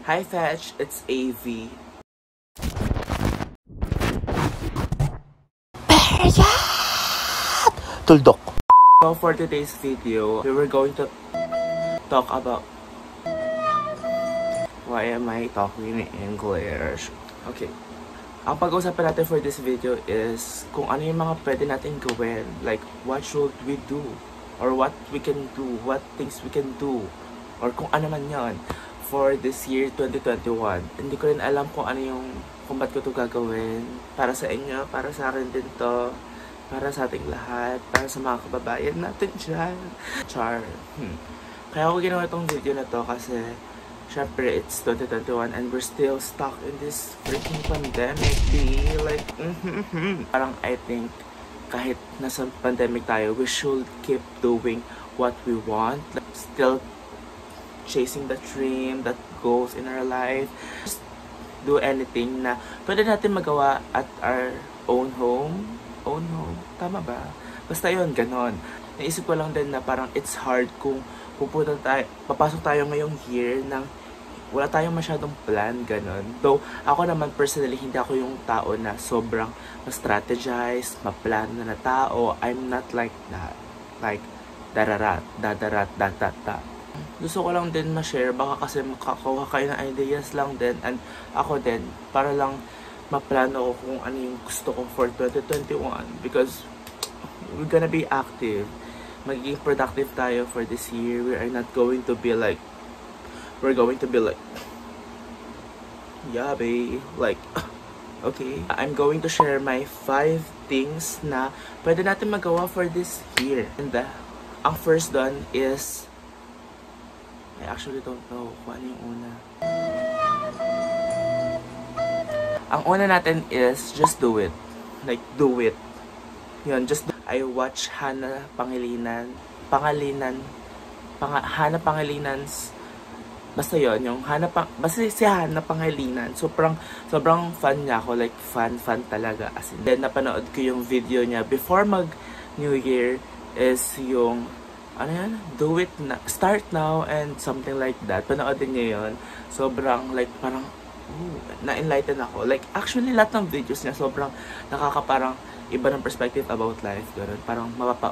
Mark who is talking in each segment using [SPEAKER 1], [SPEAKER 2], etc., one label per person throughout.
[SPEAKER 1] Hi Fetch, it's AV. Tuldok. So for today's video, we were going to talk about... Why am I talking in English? Okay. Ang pag-uusapan natin for this video is kung ano yung mga pwede natin gawin. Like, what should we do? Or what we can do? What things we can do? Or kung ano man yon for this year 2021. Hindi ko rin alam kung ano yung... kung ba't ko ito gagawin. Para sa inyo, para sa akin din to. Para sa ating lahat. Para sa mga kababayan natin dyan. Char. Kaya ako ginawa itong video na to kasi... Syempre, it's 2021 and we're still stuck in this freaking pandemic, like, Parang I think, kahit nasa pandemic tayo, we should keep doing what we want. Like, still chasing the dream, that goals in our life. Just do anything na pwede natin magawa at our own home. Own home? Tama ba? Basta yun, ganon. Naisip ko lang din na parang it's hard kung papasok tayo ngayong year nang wala tayong masyadong plan, ganon. Though, ako naman personally, hindi ako yung tao na sobrang ma-strategize, ma-plan na tao. I'm not like that. Like, dadarat, datata. Gusto ko lang din ma-share, baka kasi makakuha kayo ng ideas lang din. And ako din, para lang ma-plano ko kung ano yung gusto ko for 2021. Because, we're gonna be active. Magiging productive tayo for this year. We are not going to be like, we're going to be like, yeah, babe, like, okay. I'm going to share my 5 things na pwede natin magawa for this year. And ang first done is, I actually don't know kung ano yung una. Ang una natin is, just do it. Like, do it. Yun, just do. I watch Hannah Pangalinan's basta yun, yung basta si Hannah Pangilinan, sobrang fan niya ako, like fan talaga, as in. Then napanood ko yung video niya before mag New Year, is yung ano yan, do it na, start now and something like that. Panoodin niya yun, sobrang like parang na-enlighten ako. Like actually lahat ng videos niya sobrang parang iba ng perspective about life, gano'n. Parang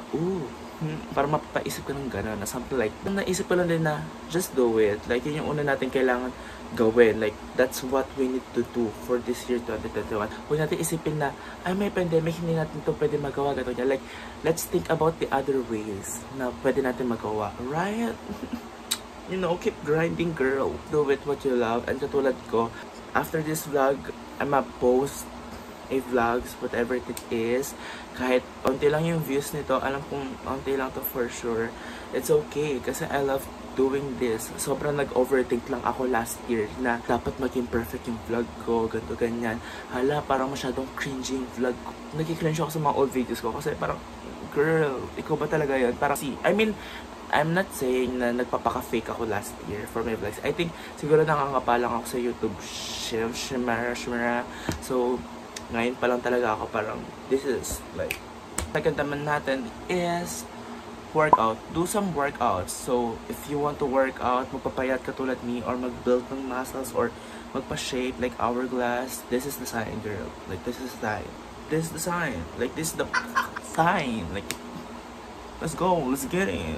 [SPEAKER 1] parang mapapaisip ka ng gano'n, na something like that. Naisip ko lang din na, just do it. Like, yun yung una natin kailangan gawin. Like, that's what we need to do for this year 2021. Huwag natin isipin na, ay may pandemic, hindi natin ito pwede magawa, gano'n. Like, let's think about the other ways na pwede natin magawa. Right? You know, keep grinding, girl. Do it what you love. And katulad ko, after this vlog, I'm a post a vlogs, whatever it is. Kahit onti lang yung views nito, alam kong onti lang to for sure. It's okay, kasi I love doing this. Sobrang nag-overthink lang ako last year na dapat maging perfect yung vlog ko, ganito, ganyan. Hala, parang masyadong cringy yung vlog ko. Nagki-cringe ako sa mga old videos ko kasi parang, girl, ikaw ba talaga yun? Parang I mean, I'm not saying na nagpapaka-fake ako last year for my vlogs. I think, siguro nangangapalang ako sa YouTube. Shimara. So, ngayon pa lang talaga ako parang, this is like, second naman natin is workout. Do some workouts. So, if you want to work out, magpapayat ka tulad me, or mag-build ng muscles, or magpa-shape like hourglass, this is the sign, girl. Like, this is the sign. This is the sign. Like, this is the sign. Like, let's go. Let's get it.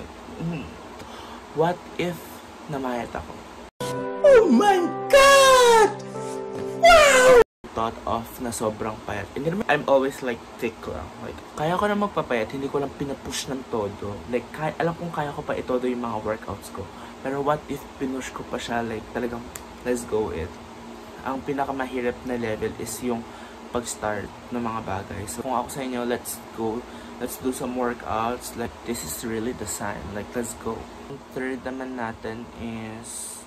[SPEAKER 1] What if namayat ako? Oh my God! Wow! Thought of na sobrang payat. And then, I'm always like thick lang. Like, kaya ko na magpapayat, hindi ko lang pinapush ng todo. Like, alam kong kaya ko pa itodo yung mga workouts ko. Pero what if pinush ko pa siya, like, talagang, let's go it. Ang pinakamahirap na level is yung pag-start ng mga bagay. So, kung ako sa inyo, let's go. Let's do some workouts. Like, this is really the sign. Like, let's go. Ang third naman natin is...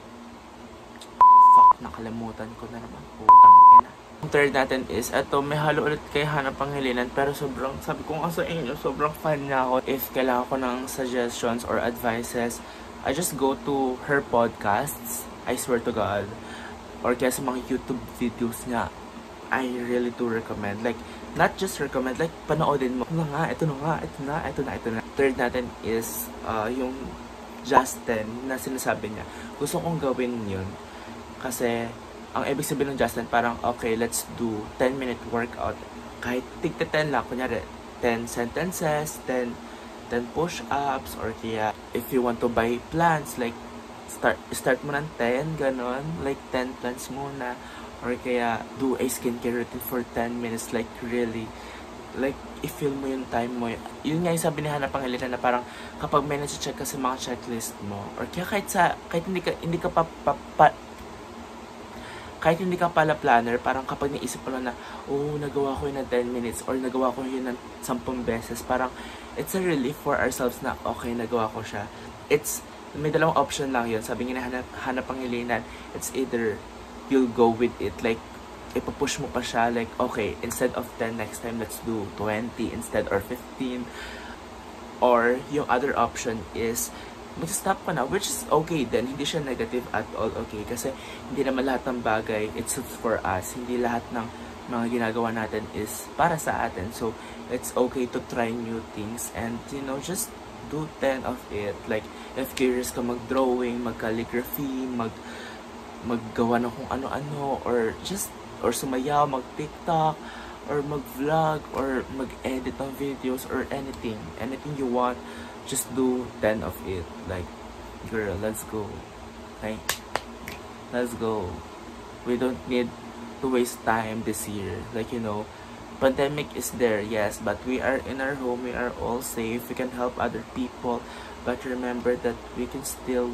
[SPEAKER 1] nakalimutan ko na naman, putang ina. Ang third natin is, eto, may halo ulit kay Hannah Pangilinan, pero sobrang, sabi ko nga sa inyo, sobrang fan niya ako. If kailangan ko ng suggestions or advices, I just go to her podcasts, I swear to God, or kaya sa mga YouTube videos niya, I really do recommend. Like, not just recommend, like, panoodin mo. Ito na. Third natin is, yung Justin na sinasabi niya. Gusto kong gawin yun. Kasi, ang ibig sabihin ng Just 10, parang, okay, let's do 10-minute workout. Kahit tigta 10 lang, kunyari, 10 sentences, 10 push-ups, or kaya, if you want to buy plants, like, start mo ng 10, ganon, like, 10 plants muna, or kaya, do a skincare routine for 10 minutes, like, really, like, i-feel mo yung time mo. Yun nga yung sabi ni Hana Pangilinan na parang kapag may nasi-check ka sa mga checklist mo, or kaya kahit hindi ka kahit hindi ka pala planner, parang kapag naisip mo lang na, oh, nagawa ko yun ng 10 minutes, or nagawa ko yun ng 10 beses, parang it's a relief for ourselves na, okay, nagawa ko siya. May dalawang option lang yun. Sabi nga ni Hana Pangilinan, it's either you'll go with it, like, ipapush mo pa siya, like, okay, instead of 10 next time, let's do 20 instead, or 15. Or, yung other option is, mag-stop ka na, which is okay then, hindi siya negative at all, okay? Kasi, hindi naman lahat ng bagay, it's for us. Hindi lahat ng mga ginagawa natin is para sa atin. So, it's okay to try new things and, you know, just do 10 of it. Like, if curious ka mag-drawing, mag-calligraphy, maggawa ng kung ano-ano, or sumayaw, mag-TikTok, or mag-vlog, or mag-edit ng videos, or anything you want, just do 10 of it. Like, girl, let's go. Okay? Let's go. We don't need to waste time this year. Like, you know, pandemic is there, yes, but we are in our home, we are all safe, we can help other people, but remember that we can still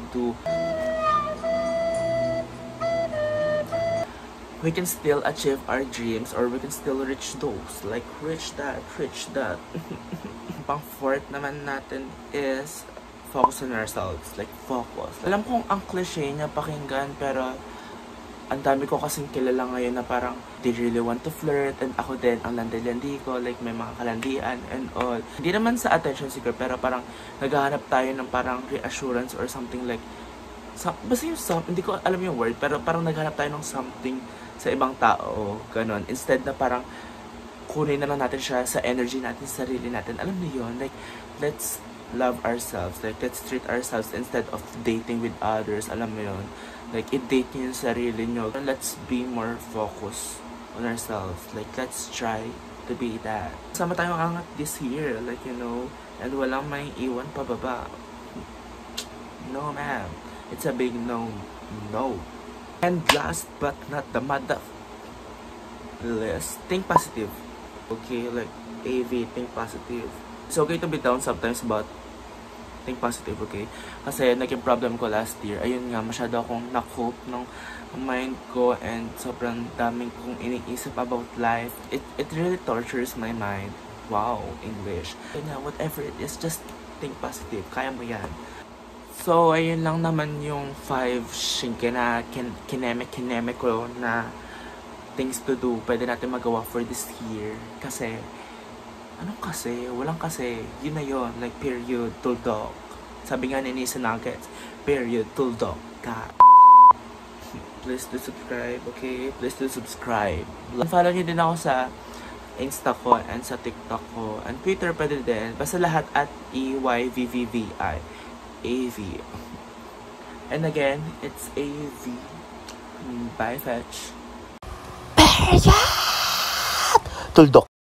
[SPEAKER 1] achieve our dreams, or we can still reach those, like reach that. Pang fourth naman natin is focus on ourselves, like focus. Alam kong ang cliche niya pakinggan, pero ang dami ko kasing kilala ngayon na parang they really want to flirt, and ako din, ang landi-landi ko, like may mga kalandian and all. Hindi naman sa attention seeker, pero parang naghahanap tayo ng parang reassurance or something like, basta yung hindi ko alam yung word, pero parang naghahanap tayo ng something sa ibang tao, ganon. Instead na parang kunin na lang natin siya sa energy natin, sa sarili natin. Alam niyo yun, like, let's love ourselves, like, let's treat ourselves instead of dating with others. Alam mo yun, like, i-date niyo yung sarili niyo. Let's be more focused on ourselves, like, let's try to be that. Sama tayong angat this year, like, you know, and walang may iwan pababa. No, ma'am. It's a big no. And last but not the list, think positive. Okay, like AV, think positive. It's okay to be down sometimes, but think positive, okay? Kasi naging problem ko last year. Ayun nga, masyado akong na-cope ng mind ko, and sobrang daming kong iniisip about life. It really tortures my mind. Wow, English. Kaya whatever it is, just think positive. Kaya mo yan. So, ayun lang naman yung 5 kineme ko na things to do, pwede natin magawa for this year. Kasi, walang kasi, yun na yun, like, period, tuldok. Sabi nga ni Nisa Nuggets, period, tuldok ka. Please do subscribe, okay? Please do subscribe. Follow nyo din ako sa Insta ko and sa TikTok ko. And Twitter pwede din. Basta lahat at EYVVVI. AV. And again, it's AV. Bye, fetch. Tuldok.